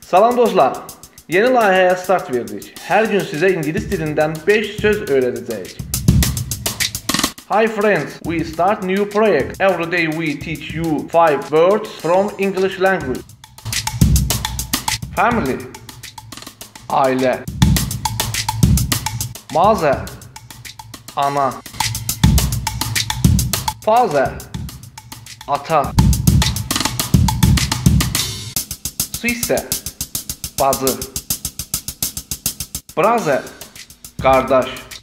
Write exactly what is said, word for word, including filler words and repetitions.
Salam dostlar, yeni layihəyə start verdik. Hər gün sizə ingilis dilindən beş söz öyrədəcəyik. Hi friends, we start new project. Every day we teach you five words from English language. Family, ailə. Mother, ana. Father, ata. Sister, bacı. Brother, qardaş.